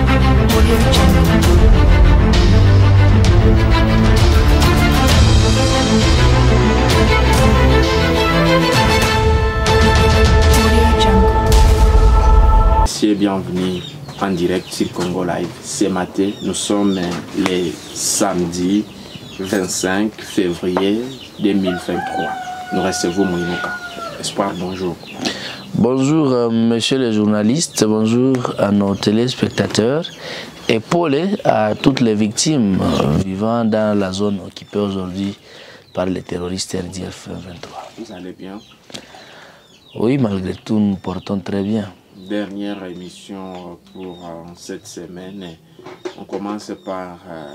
Bienvenue en direct sur Congo Live. Ce matin, nous sommes les samedi 25 février 2023. Nous recevons Moïnoka. Espoir, bonjour. Bonjour, messieurs les journalistes, bonjour à nos téléspectateurs et Paulé à toutes les victimes vivant dans la zone occupée aujourd'hui par les terroristes RDF 23. Vous allez bien? Oui, malgré tout, nous portons très bien. Dernière émission pour cette semaine. On commence par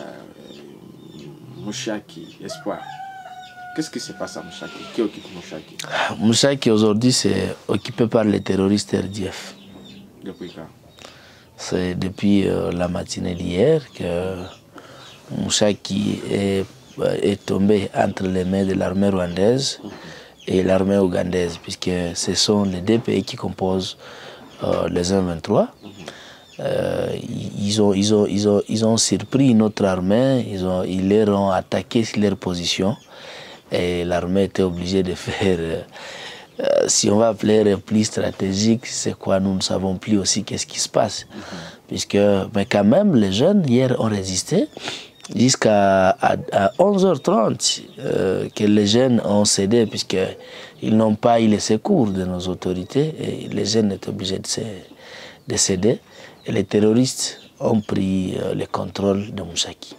Mouchaki, Espoir. Qu'est-ce qui se passe à Mouchaki? Qui occupe Mouchaki? Mouchaki aujourd'hui c'est occupé par les terroristes RDF. Depuis quand? C'est depuis la matinée d'hier que Mouchaki est tombé entre les mains de l'armée rwandaise et l'armée ougandaise, puisque ce sont les deux pays qui composent les 1-23. Ils ont surpris notre armée, ils leur ont attaqué sur leur position et l'armée était obligée de faire, si on va appeler repli stratégique, c'est quoi, nous ne savons plus aussi qu'est-ce qui se passe. Mais quand même, les jeunes hier ont résisté jusqu'à 11h30 que les jeunes ont cédé puisqu'ils n'ont pas eu les secours de nos autorités et les jeunes étaient obligés de céder et les terroristes ont pris le contrôle de Mouchaki.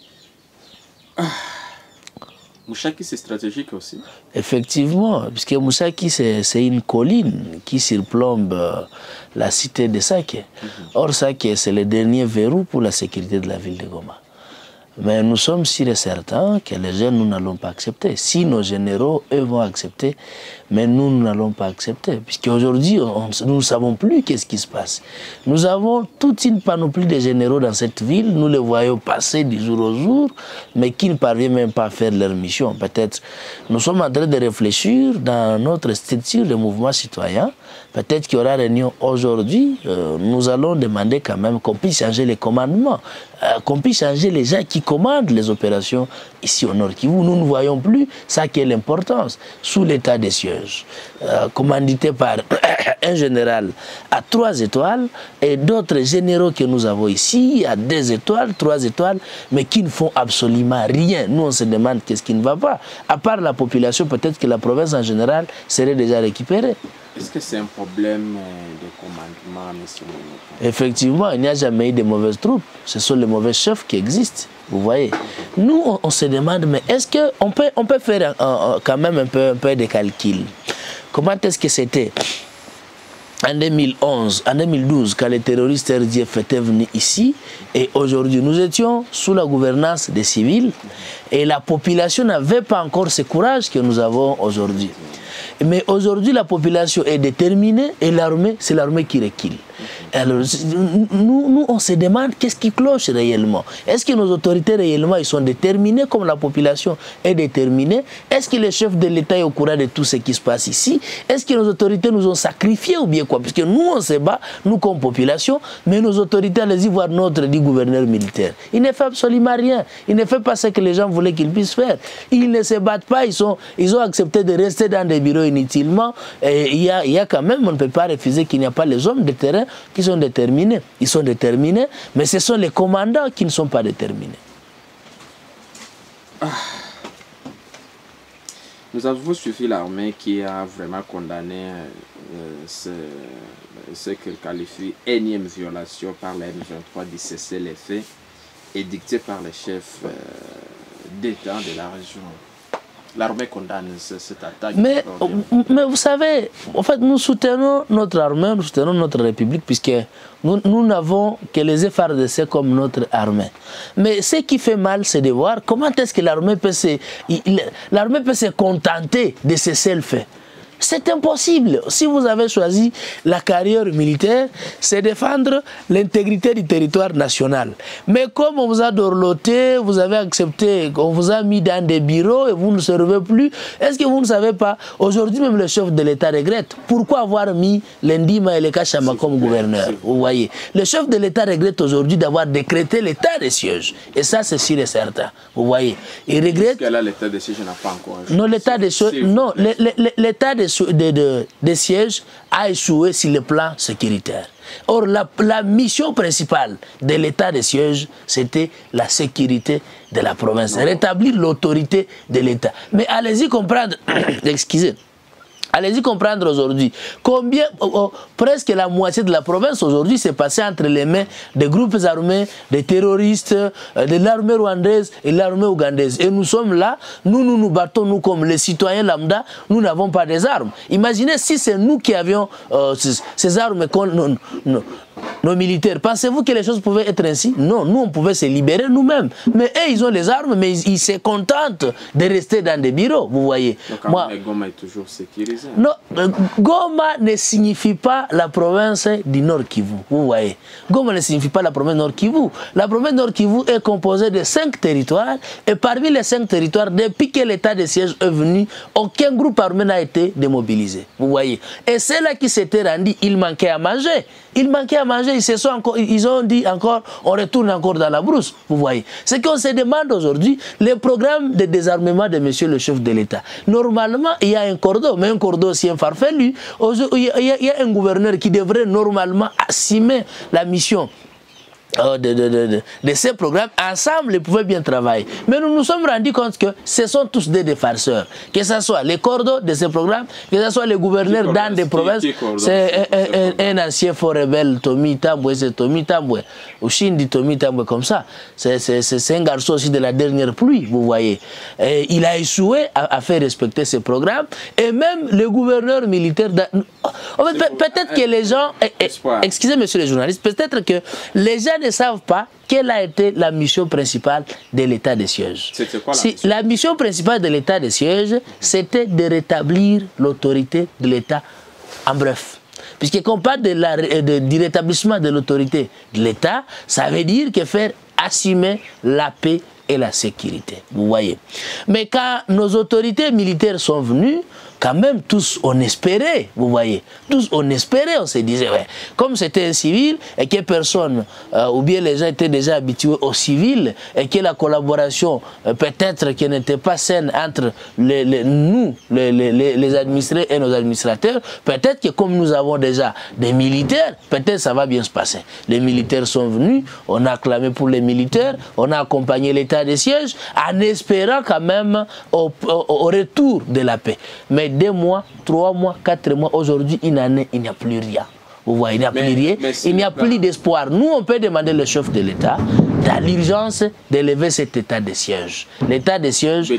Mouchaki c'est stratégique aussi? Effectivement, puisque Mouchaki c'est une colline qui surplombe la cité de Sake. Or Sake c'est le dernier verrou pour la sécurité de la ville de Goma. Mais nous sommes sûrs et certains que les jeunes, nous n'allons pas accepter. Si nos généraux, eux, vont accepter, mais nous n'allons pas accepter. Puisqu'aujourd'hui, nous ne savons plus qu'est-ce qui se passe. Nous avons toute une panoplie de généraux dans cette ville. Nous les voyons passer du jour au jour, mais qui ne parviennent même pas à faire leur mission. Peut-être, nous sommes en train de réfléchir dans notre structure de mouvement citoyen. Peut-être qu'il y aura réunion aujourd'hui. Nous allons demander quand même qu'on puisse changer les commandements, qu'on puisse changer les gens qui commandent les opérations ici au Nord Kivu. Nous ne voyons plus ça qui est l'importance. Sous l'état des sièges, commandité par un général à 3 étoiles et d'autres généraux que nous avons ici à 2 étoiles, 3 étoiles, mais qui ne font absolument rien. Nous, on se demande qu'est-ce qui ne va pas. À part la population, peut-être que la province en général serait déjà récupérée. Est-ce que c'est un problème de commandement, monsieur Moïnoka? Effectivement, il n'y a jamais eu de mauvaises troupes. Ce sont les mauvais chefs qui existent. Vous voyez. Nous, on se demande, mais est-ce qu'on peut faire quand même un peu de calcul? Comment est-ce que c'était en 2011, en 2012, quand les terroristes RDF étaient venus ici, et aujourd'hui, nous étions sous la gouvernance des civils, et la population n'avait pas encore ce courage que nous avons aujourd'hui. Mais aujourd'hui, la population est déterminée et l'armée, c'est l'armée qui recule. Alors, nous, on se demande qu'est-ce qui cloche réellement. Est-ce que nos autorités réellement, ils sont déterminés comme la population est déterminée? Est-ce que le chef de l'État est au courant de tout ce qui se passe ici? Est-ce que nos autorités nous ont sacrifiés ou bien quoi? Parce que nous, on se bat, nous comme population, mais nos autorités, allez-y voir notre dit gouverneur militaire. Il ne fait absolument rien. Il ne fait pas ce que les gens voulaient qu'il puisse faire. Ils ne se battent pas, ils ont accepté de rester dans des bureaux inutilement. Et il y a quand même, on ne peut pas refuser qu'il n'y a pas les hommes de terrain qui sont déterminés. Ils sont déterminés, mais ce sont les commandants qui ne sont pas déterminés. Nous avons suivi l'armée qui a vraiment condamné ce qu'elle qualifie énième violation par la M23 du cessez-le-feu édicté par les chefs d'État de la région. L'armée condamne cette attaque. Mais vous savez, en fait, nous soutenons notre armée, nous soutenons notre République, puisque nous n'avons que les FARDC comme notre armée. Mais ce qui fait mal, c'est de voir comment est-ce que l'armée peut se contenter de cesser le fait. C'est impossible. Si vous avez choisi la carrière militaire, c'est défendre l'intégrité du territoire national. Mais comme on vous a dorloté, vous avez accepté, on vous a mis dans des bureaux et vous ne servez plus, est-ce que vous ne savez pas, aujourd'hui même le chef de l'État regrette. Pourquoi avoir mis l'Endima et le Kachama comme gouverneur? Vous voyez. Le chef de l'État regrette aujourd'hui d'avoir décrété l'état de siège. Et ça, c'est sûr et certain. Vous voyez. Il regrette... Là, l'état de siège n'a pas encore... Non, l'état de siège... Non, l'état de siège a échoué sur le plan sécuritaire. Or, la mission principale de l'état de siège, c'était la sécurité de la province, rétablir l'autorité de l'État. Mais allez-y comprendre, excusez, allez-y comprendre aujourd'hui combien, presque la moitié de la province aujourd'hui s'est passée entre les mains des groupes armés, des terroristes, de l'armée rwandaise et l'armée ougandaise. Et nous sommes là, nous battons, nous comme les citoyens lambda, nous n'avons pas des armes. Imaginez si c'est nous qui avions ces armes, nos militaires. Pensez-vous que les choses pouvaient être ainsi? Non, nous on pouvait se libérer nous-mêmes. Mais eux, ils ont les armes, mais ils se contentent de rester dans des bureaux, vous voyez. Donc, moi, Goma est toujours sécurisé. Non, Goma ne signifie pas la province du Nord Kivu, vous voyez. Goma ne signifie pas la province Nord Kivu. La province Nord Kivu est composée de 5 territoires et parmi les 5 territoires, depuis que l'état de siège est venu, aucun groupe armé n'a été démobilisé, vous voyez. Et c'est là qui s'était rendu, il manquait à manger. Il manquait à manger, ils ont dit encore, on retourne encore dans la brousse, vous voyez. Ce qu'on se demande aujourd'hui, le programme de désarmement de monsieur le chef de l'État. Normalement, il y a un cordon, mais un cordon aussi un farfelu. Il y a un gouverneur qui devrait normalement assumer la mission de ces programmes. Ensemble, ils pouvaient bien travailler. Mais nous nous sommes rendus compte que ce sont tous des farceurs. Que ce soit les cordons de ces programmes, que ce soit les gouverneurs dans des provinces. C'est un ancien fort rebelle, Tommy Tambwe, c'est Tommy Tambwe. Ou Shindi Tommy Tambwe, comme ça. C'est un garçon aussi de la dernière pluie, vous voyez. Et il a échoué à faire respecter ces programmes. Et même le gouverneur militaire... Peut-être que les gens... Excusez, monsieur le journaliste, peut-être que les gens ne savent pas quelle a été la mission principale de l'état de siège. C'était quoi la mission principale de l'état de siège, c'était de rétablir l'autorité de l'État. En bref. Puisque quand on parle du rétablissement de l'autorité de l'État, ça veut dire que faire assumer la paix et la sécurité. Vous voyez. Mais quand nos autorités militaires sont venues, quand même tous on espérait, vous voyez, tous on espérait, on se disait, ouais, comme c'était un civil et que personne, ou bien les gens étaient déjà habitués au civil et que la collaboration peut-être qu'elle n'était pas saine entre nous, les administrés et nos administrateurs, peut-être que comme nous avons déjà des militaires, peut-être ça va bien se passer. Les militaires sont venus, on a clamé pour les militaires, on a accompagné l'état de siège en espérant quand même au retour de la paix. Mais 2 mois, 3 mois, 4 mois, aujourd'hui, une année, il n'y a plus rien. Vous voyez, il n'y a plus rien, il n'y a plus d'espoir. Nous, on peut demander le chef de l'État, dans l'urgence, d'élever cet état de siège. L'état de siège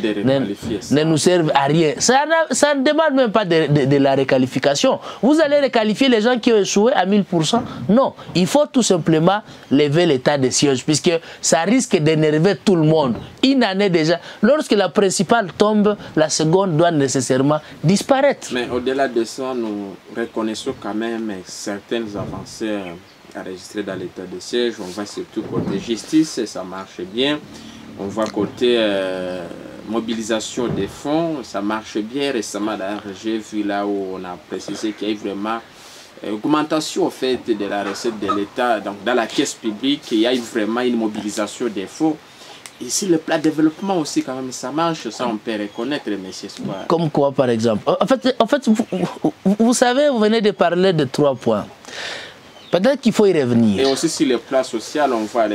ne nous sert à rien. Ça ne demande même pas de la réqualification. Vous allez réqualifier les gens qui ont échoué à 1000%? Non, il faut tout simplement lever l'état de siège, puisque ça risque d'énerver tout le monde. Une année déjà, lorsque la principale tombe, la seconde doit nécessairement disparaître. Mais au-delà de ça, nous reconnaissons quand même certaines avancées enregistrées dans l'état de siège. On va surtout côté justice, et ça marche bien. On voit côté mobilisation des fonds, ça marche bien. Récemment, d'ailleurs, j'ai vu là où on a précisé qu'il y a vraiment augmentation en fait de la recette de l'État. Donc dans la caisse publique, il y a vraiment une mobilisation des fonds. Ici, le plan développement aussi, quand même, ça marche, ça on peut reconnaître, mais c'est quoi. Comme quoi, par exemple? En fait vous savez, vous venez de parler de 3 points. Peut-être qu'il faut y revenir. Et aussi sur le plan social, on voit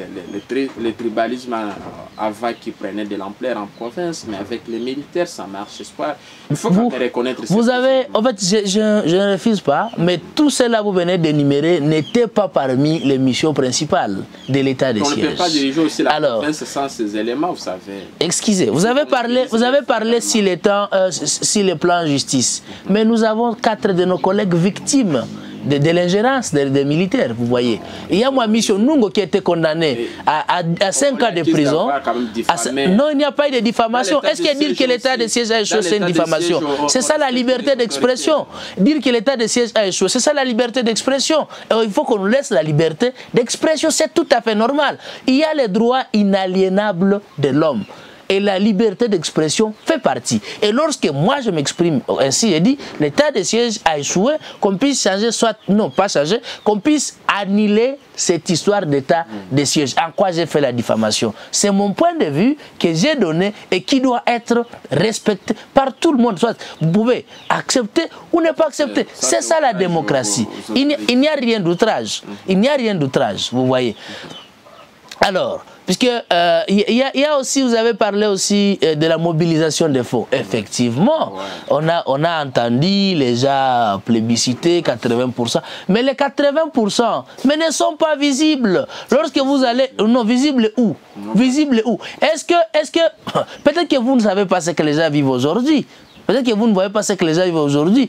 le tribalisme avant qui prenait de l'ampleur en province, mais avec les militaires, ça marche pas. Il faut reconnaître. Vous avez, en fait, je ne refuse pas, mais tout cela vous venez d'énumérer n'était pas parmi les missions principales de l'état de siège. On ne peut pas diriger aussi la province sans ces éléments, vous savez. Excusez, vous avez parlé sur le plan justice, mais nous avons 4 de nos collègues victimes de l'ingérence des militaires, vous voyez. Il y a moi, Mission Nungo, qui a été condamné à 5 ans de prison. Non, il n'y a pas eu de diffamation. Est-ce qu'il dire que l'état de siège a échoué, c'est une diffamation? C'est ça la liberté d'expression. Dire que l'état de siège a échoué, c'est ça la liberté d'expression. Il faut qu'on nous laisse la liberté d'expression, c'est tout à fait normal. Il y a les droits inaliénables de l'homme. Et la liberté d'expression fait partie. Et lorsque moi je m'exprime ainsi, je dis l'état de siège a échoué, qu'on puisse changer, soit non pas changer, qu'on puisse annuler cette histoire d'état de siège. En quoi j'ai fait la diffamation? C'est mon point de vue que j'ai donné et qui doit être respecté par tout le monde. Soit vous pouvez accepter ou ne pas accepter. C'est ça la démocratie. Il n'y a rien d'outrage. Il n'y a rien d'outrage, vous voyez. Alors, puisque il y a aussi, vous avez parlé aussi de la mobilisation des fonds. Effectivement, on a entendu les gens plébisciter 80%, mais les 80% mais ne sont pas visibles. Lorsque vous allez, non, visibles où? Visibles où? Est-ce que peut-être que vous ne savez pas ce que les gens vivent aujourd'hui. Peut-être que vous ne voyez pas ce que les gens vivent aujourd'hui.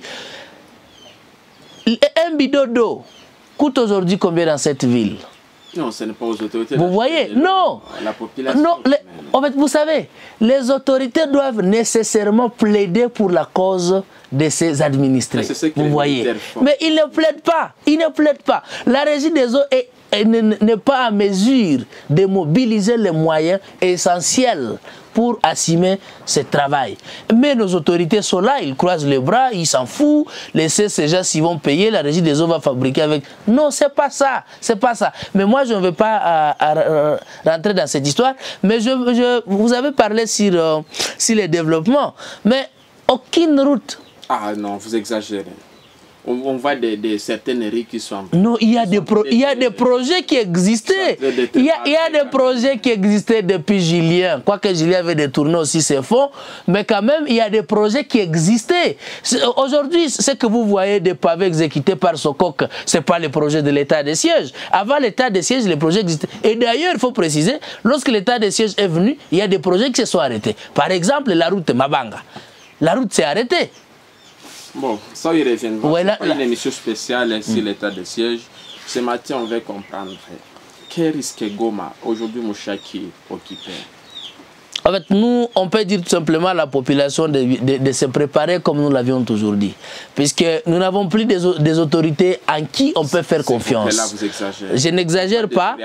Un bidon d'eau coûte aujourd'hui combien dans cette ville? Non, ce n'est pas aux autorités. Vous voyez, non. La population. Non, en fait, vous savez, les autorités doivent nécessairement plaider pour la cause de ses administrés. Vous voyez. Mais ils ne plaident pas. Ils ne plaident pas. La régie des eaux n'est pas en mesure de mobiliser les moyens essentiels pour assumer ce travail. Mais nos autorités sont là, ils croisent les bras, ils s'en foutent, laissez ces gens s'ils vont payer, la régie des eaux va fabriquer avec... Non, c'est pas ça, c'est pas ça. Mais moi, je ne veux pas rentrer dans cette histoire, mais vous avez parlé sur les développements, mais aucune route... Ah non, vous exagérez. On voit certaines rues qui sont... Non, il y a des projets qui existaient. Il y a des projets qui existaient depuis Julien. Quoique Julien avait détourné aussi ses fonds. Mais quand même, il y a des projets qui existaient. Aujourd'hui, ce que vous voyez des pavés exécutés par Sokok, ce n'est pas les projets de l'état de siège. Avant l'état de siège, les projets existaient. Et d'ailleurs, il faut préciser, lorsque l'état de siège est venu, il y a des projets qui se sont arrêtés. Par exemple, la route Mabanga. La route s'est arrêtée. Bon, ça y reviendra. Voilà, c'est pas une émission spéciale sur l'état de siège. Ce matin, on va comprendre quel risque Goma aujourd'hui Mouchaki occupé. En fait, nous, on peut dire tout simplement à la population de se préparer comme nous l'avions toujours dit. Puisque nous n'avons plus des autorités en qui on peut faire confiance. Là, vous exagérez. Je n'exagère pas.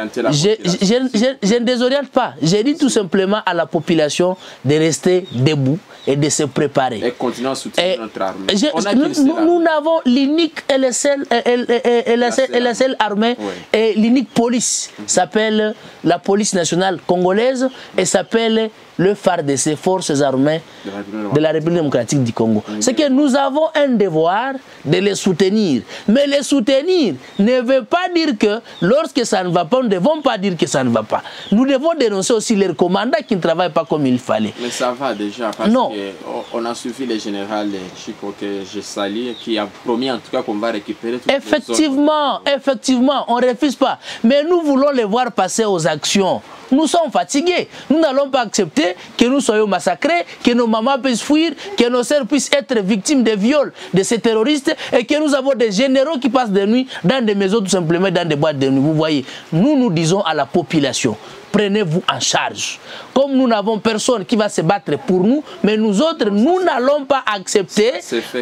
Je ne désoriente pas. J'ai dit tout simplement à la population de rester debout et de se préparer. Et continuer à soutenir notre armée. Nous n'avons l'unique et la seule armée et l'unique police s'appelle la police nationale congolaise et s'appelle le phare de ces forces armées de la République démocratique du Congo. C'est que nous avons un devoir de les soutenir. Mais les soutenir ne veut pas dire que lorsque ça ne va pas, nous ne devons pas dire que ça ne va pas. Nous devons dénoncer aussi les commandants qui ne travaillent pas comme il fallait. Mais ça va déjà parce qu'on a suivi le général Chico que je salue qui a promis en tout cas qu'on va récupérer tout. Effectivement, on ne refuse pas. Mais nous voulons les voir passer aux actions. Nous sommes fatigués. Nous n'allons pas accepter que nous soyons massacrés, que nos mamans puissent fuir, que nos sœurs puissent être victimes de viols de ces terroristes et que nous avons des généraux qui passent de nuit dans des maisons, tout simplement dans des boîtes de nuit. Vous voyez, nous disons à la population, prenez-vous en charge. Comme nous n'avons personne qui va se battre pour nous, mais nous autres, nous n'allons pas accepter,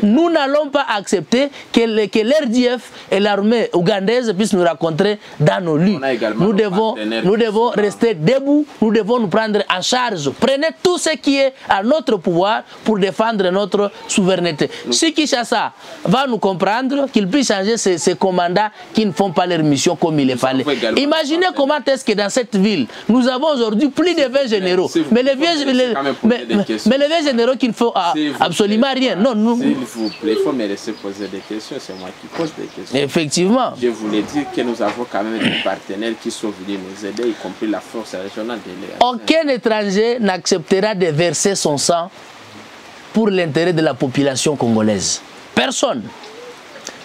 que l'RDF et l'armée ougandaise puissent nous rencontrer dans nos lieux. Nous devons rester debout, nous devons nous prendre en charge. Prenez tout ce qui est à notre pouvoir pour défendre notre souveraineté. Si Kinshasa va nous comprendre, qu'il puisse changer ces commandants qui ne font pas leur mission comme il est fallait. Imaginez comment est-ce que dans cette ville, nous avons aujourd'hui plus de 20 généraux. Mais les vieux généraux qui ne font absolument rien. Non, s'il vous plaît, il faut me laisser poser des questions. C'est moi qui pose des questions. Effectivement. Je voulais dire que nous avons quand même des partenaires qui sont venus nous aider, y compris la force régionale de l'EAC. Aucun étranger n'acceptera de verser son sang pour l'intérêt de la population congolaise. Personne.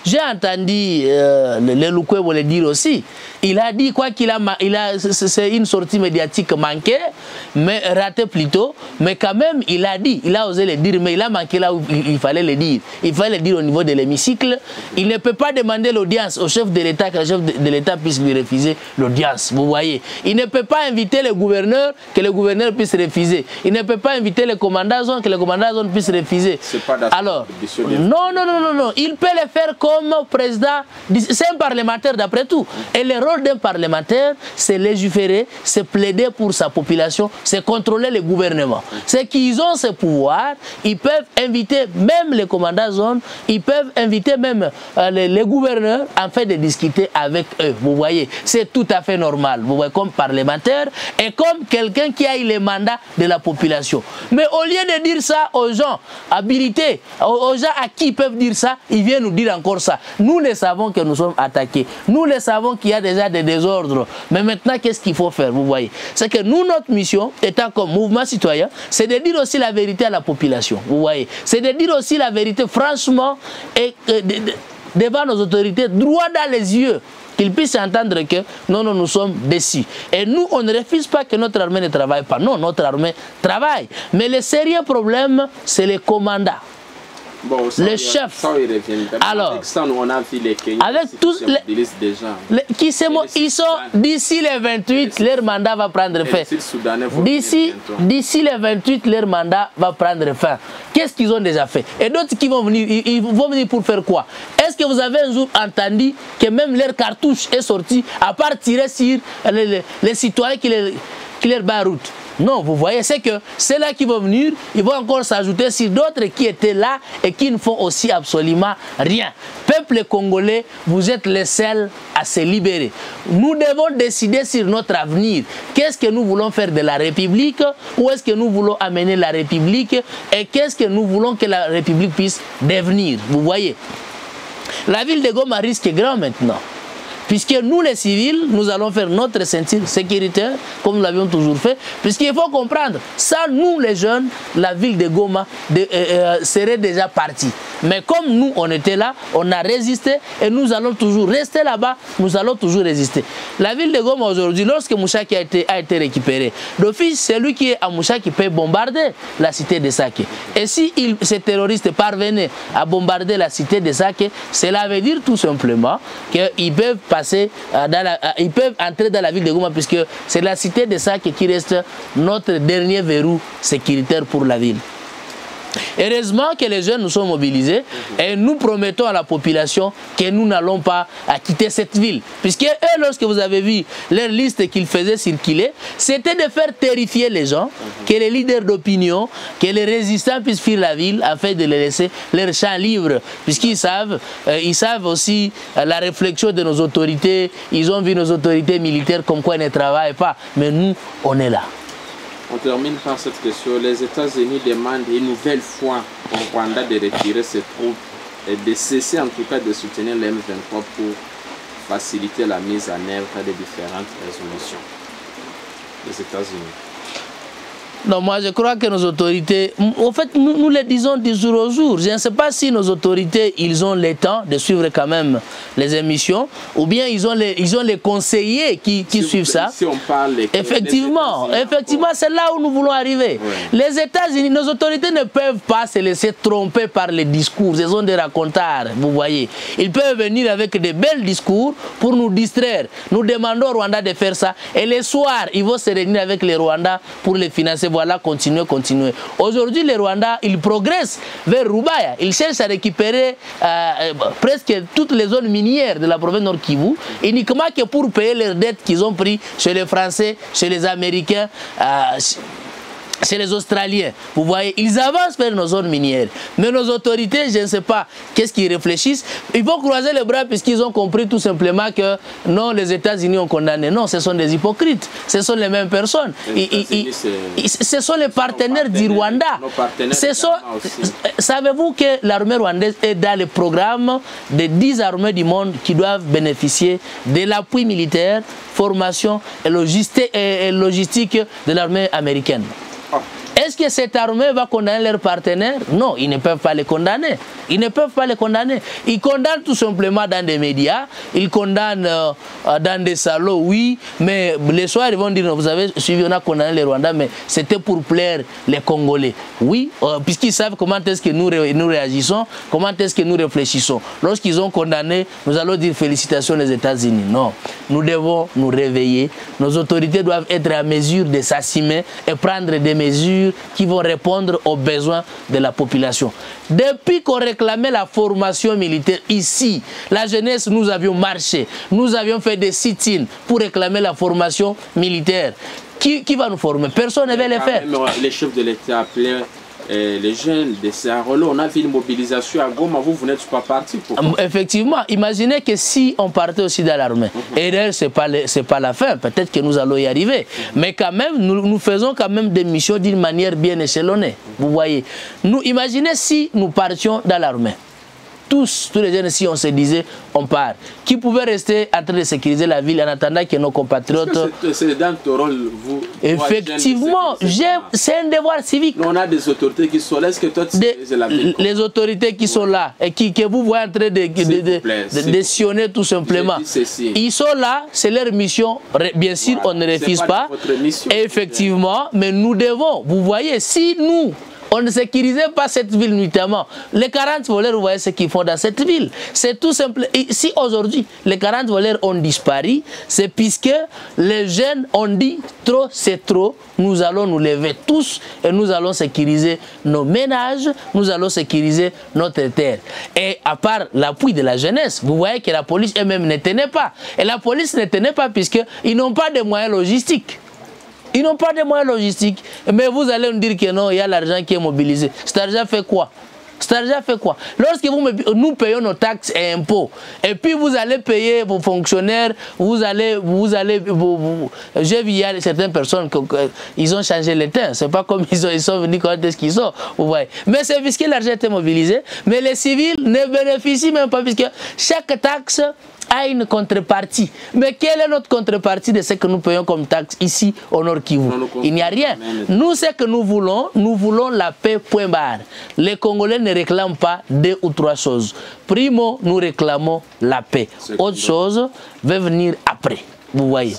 J'ai entendu le Lukwebo le dire aussi. Il a dit quoi qu'il a, c'est une sortie médiatique manquée, mais ratée plutôt, mais quand même il a dit, il a osé le dire, mais il a manqué là où il fallait le dire. Il fallait le dire au niveau de l'hémicycle. Il ne peut pas demander l'audience au chef de l'État, que le chef de l'État puisse lui refuser l'audience. Vous voyez, il ne peut pas inviter le gouverneur, que le gouverneur puisse refuser. Il ne peut pas inviter le commandant zone, que le commandant zone puisse refuser. Alors, non, il peut le faire comme président. C'est un parlementaire d'après tout. Et le rôle d'un parlementaire, c'est légiférer, c'est plaider pour sa population, c'est contrôler le gouvernement. C'est qu'ils ont ce pouvoir, ils peuvent inviter même les commandants zone, ils peuvent inviter même les gouverneurs afin de discuter avec eux. Vous voyez, c'est tout à fait normal. Vous voyez, comme parlementaire et comme quelqu'un qui a eu le mandat de la population. Mais au lieu de dire ça aux gens habilités, aux gens à qui ils peuvent dire ça, ils viennent nous dire encore ça. Nous le savons que nous sommes attaqués. Nous le savons qu'il y a déjà des désordres. Mais maintenant, qu'est-ce qu'il faut faire? Vous voyez, c'est que nous, notre mission, étant comme mouvement citoyen, c'est de dire aussi la vérité à la population. Vous voyez, c'est de dire aussi la vérité franchement et devant nos autorités, droit dans les yeux. Qu'ils puissent entendre que non, nous sommes déçus. Et nous, on ne refuse pas que notre armée ne travaille pas. Non, notre armée travaille. Mais le sérieux problème, c'est les commandants. Bon, les chefs. Alors, avec tous ils sont d'ici les 28, leur mandat va prendre fin. D'ici les 28, leur mandat va prendre fin. Qu'est-ce qu'ils ont déjà fait? Et d'autres qui vont venir, ils vont venir pour faire quoi? Est-ce que vous avez un jour entendu que même leur cartouche est sortie, à part tirer sur les citoyens qui leur battent route? Non, vous voyez, c'est que c'est là qui vont venir, ils vont encore s'ajouter sur d'autres qui étaient là et qui ne font aussi absolument rien. Peuple congolais, vous êtes les seuls à se libérer. Nous devons décider sur notre avenir. Qu'est-ce que nous voulons faire de la République? Où est-ce que nous voulons amener la République? Et qu'est-ce que nous voulons que la République puisse devenir? Vous voyez, la ville de Goma risque grand maintenant. Puisque nous, les civils, nous allons faire notre ceinture sécuritaire, comme nous l'avions toujours fait, puisqu'il faut comprendre, sans nous, les jeunes, la ville de Goma serait déjà partie. Mais comme nous, on était là, on a résisté, et nous allons toujours rester là-bas, nous allons toujours résister. La ville de Goma, aujourd'hui, lorsque Mouchaki a été récupéré, d'office, c'est lui qui est à Mouchaki qui peut bombarder la cité de Saké. Et si ces terroristes parvenaient à bombarder la cité de Saké, cela veut dire tout simplement qu'ils peuvent passer ils peuvent entrer dans la ville de Goma, puisque c'est la cité de Saké qui reste notre dernier verrou sécuritaire pour la ville. Heureusement que les jeunes nous sont mobilisés et nous promettons à la population que nous n'allons pas quitter cette ville. Puisque eux, lorsque vous avez vu leur liste qu'ils faisaient circuler, c'était de faire terrifier les gens, que les leaders d'opinion, que les résistants puissent fuir la ville afin de les laisser leur champ libre. Puisqu'ils savent, aussi la réflexion de nos autorités. Ils ont vu nos autorités militaires comme quoi ils ne travaillent pas. Mais nous, on est là. On termine par cette question. Les États-Unis demandent une nouvelle fois au Rwanda de retirer ses troupes et de cesser en tout cas de soutenir les M23 pour faciliter la mise en œuvre des différentes résolutions des États-Unis. Non, moi je crois que nos autorités, en fait nous le disons du jour au jour. Je ne sais pas si nos autorités, ils ont le temps de suivre quand même les émissions, ou bien ils ont les conseillers qui suivent ça. Si on parle effectivement, c'est là où nous voulons arriver. Oui. Les États-Unis, nos autorités ne peuvent pas se laisser tromper par les discours. Ce sont des racontards, vous voyez. Ils peuvent venir avec des belles discours pour nous distraire. Nous demandons au Rwanda de faire ça. Et les soirs, ils vont se réunir avec les Rwandais pour les financer. Voilà, continuer. Aujourd'hui, les Rwandais, ils progressent vers Rubaya. Ils cherchent à récupérer presque toutes les zones minières de la province Nord Kivu, uniquement que pour payer leurs dettes qu'ils ont prises chez les Français, chez les Américains, chez les Australiens. Vous voyez, ils avancent vers nos zones minières. Mais nos autorités, je ne sais pas qu'est-ce qu'ils réfléchissent. Ils vont croiser les bras puisqu'ils ont compris tout simplement que non, les États-Unis ont condamné. Non, ce sont des hypocrites. Ce sont les mêmes personnes. Ce sont les partenaires du Rwanda. Savez-vous que l'armée rwandaise est dans le programme des 10 armées du monde qui doivent bénéficier de l'appui militaire, formation et logistique de l'armée américaine? Est-ce que cette armée va condamner leurs partenaires? Non, ils ne peuvent pas les condamner. Ils ne peuvent pas les condamner. Ils condamnent tout simplement dans des médias, ils condamnent dans des salons, oui, mais les soirs ils vont dire, vous avez suivi, on a condamné les Rwandais, mais c'était pour plaire les Congolais. Oui, puisqu'ils savent comment est-ce que nous réagissons, comment est-ce que nous réfléchissons. Lorsqu'ils ont condamné, nous allons dire félicitations aux États-Unis. Non, nous devons nous réveiller. Nos autorités doivent être à mesure de s'assumer et prendre des mesures qui vont répondre aux besoins de la population. Depuis qu'on réclamait la formation militaire ici, la jeunesse, nous avions marché, nous avions fait des sit-ins pour réclamer la formation militaire. Qui va nous former? Personne ne veut le faire. Les chefs de l'État appelaient les jeunes de Saint-Rollo. On a vu une mobilisation à Goma, vous n'êtes pas parti. Effectivement, imaginez que si on partait aussi dans l'armée, et d'ailleurs ce n'est pas la fin, peut-être que nous allons y arriver, mais quand même, nous faisons quand même des missions d'une manière bien échelonnée. Vous voyez, imaginez si nous partions dans l'armée. Tous les jeunes ici, on se disait, on part. Qui pouvait rester en train de sécuriser la ville en attendant que nos compatriotes... C'est dans ton rôle, vous... Effectivement, c'est un devoir civique. On a des autorités qui sont là. Est-ce que toi, tu sécurises la ville? Les autorités qui sont là et que vous voyez en train de sillonner tout simplement. Ils sont là, c'est leur mission. Bien sûr, on ne refuse pas. Effectivement, mais nous devons, vous voyez, si nous... On ne sécurisait pas cette ville nuitamment. Les 40 voleurs, vous voyez ce qu'ils font dans cette ville. C'est tout simple. Et si aujourd'hui, les 40 voleurs ont disparu, c'est puisque les jeunes ont dit trop, c'est trop. Nous allons nous lever tous et nous allons sécuriser nos ménages, nous allons sécuriser notre terre. Et à part l'appui de la jeunesse, vous voyez que la police elle-même ne tenait pas. Et la police ne tenait pas puisqu'ils n'ont pas de moyens logistiques. Ils n'ont pas de moyens logistiques. Mais vous allez me dire que non, il y a l'argent qui est mobilisé. Cet argent fait quoi? Cet argent fait quoi? Lorsque nous payons nos taxes et impôts, et puis vous allez payer vos fonctionnaires, j'ai vu il y a certaines personnes ils ont changé le teint. C'est pas comme ils sont venus quand est-ce qu'ils sont. Vous voyez. Mais c'est puisque l'argent était mobilisé, mais les civils ne bénéficient même pas puisque chaque taxe a une contrepartie. Mais quelle est notre contrepartie de ce que nous payons comme taxe ici au Nord Kivu? Il n'y a rien. Nous, ce que nous voulons la paix, point barre. Les Congolais ne réclament pas 2 ou 3 choses. Primo, nous réclamons la paix. Autre chose va venir après. Vous voyez.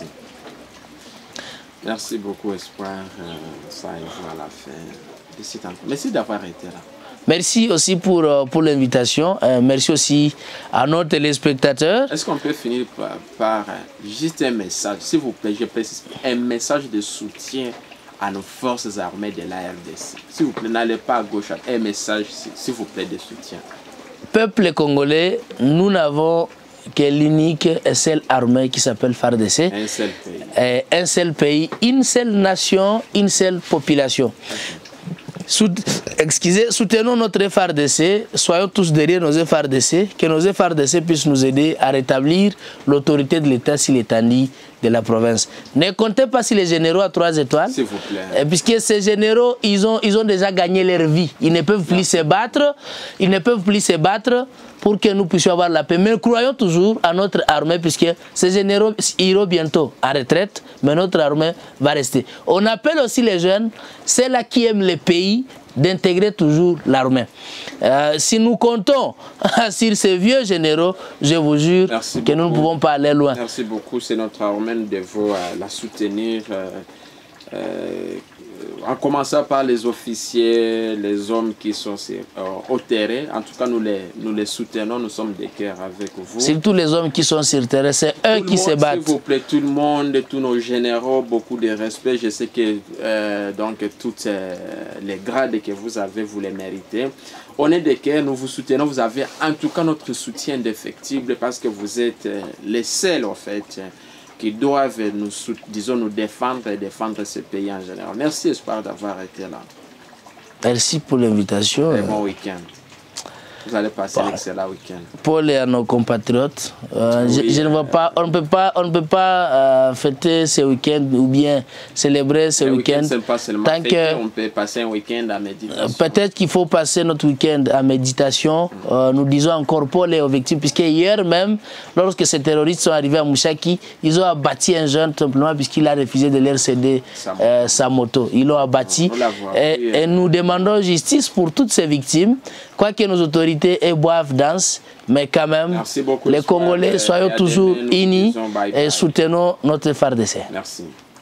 Merci beaucoup, Espoir. Ça arrive à la fin. Merci d'avoir été là. Merci aussi pour l'invitation. Merci aussi à nos téléspectateurs. Est-ce qu'on peut finir par juste un message, s'il vous plaît, je précise, un message de soutien à nos forces armées de la RDC. S'il vous plaît, n'allez pas à gauche, un message, s'il vous plaît, de soutien. Peuple congolais, nous n'avons que l'unique et seule armée qui s'appelle FARDC. Un seul pays. Un seul pays, une seule nation, une seule population. Soutenons notre FARDC, soyons tous derrière nos FARDC, que nos FARDC puissent nous aider à rétablir l'autorité de l'État sur l'étendue de la province. Ne comptez pas sur les généraux à 3 étoiles, s'il vous plaît. Puisque ces généraux, ils ont déjà gagné leur vie. Ils ne peuvent plus se battre, pour que nous puissions avoir la paix. Mais croyons toujours à notre armée, puisque ces généraux iront bientôt en retraite, mais notre armée va rester. On appelle aussi les jeunes, c'est là qui aiment les pays, d'intégrer toujours l'armée. Si nous comptons sur ces vieux généraux, je vous jure que nous ne pouvons pas aller loin. Merci beaucoup, c'est notre armée, nous devons la soutenir. En commençant par les officiers, les hommes qui sont au terrain, en tout cas nous les soutenons, nous sommes de cœur avec vous. Surtout les hommes qui sont sur le terrain, c'est eux qui se battent. S'il vous plaît, tout le monde, tous nos généraux, beaucoup de respect. Je sais que donc toutes les grades que vous avez, vous les méritez. On est de cœur, nous vous soutenons, vous avez en tout cas notre soutien indéfectible parce que vous êtes les seuls en fait qui doivent nous défendre et défendre ce pays en général. Merci Espoir d'avoir été là. Merci pour l'invitation. Et bon week-end. Vous allez passer un excellent week-end. Paul et à nos compatriotes, je ne vois pas, on ne peut pas fêter ce week-end ou bien célébrer ce week-end. Tant que on peut passer un week-end à méditation. Peut-être qu'il faut passer notre week-end à méditation. Nous disons encore Paul et aux victimes, puisque hier même, lorsque ces terroristes sont arrivés à Mouchaki, ils ont abattu un jeune simplement puisqu'il a refusé de leur céder sa moto. Ils l'ont abattu. Et nous demandons justice pour toutes ces victimes. Quoique nos autorités boivent, dansent, mais quand même, les Congolais, soyons toujours unis et soutenons notre FARDC. Merci.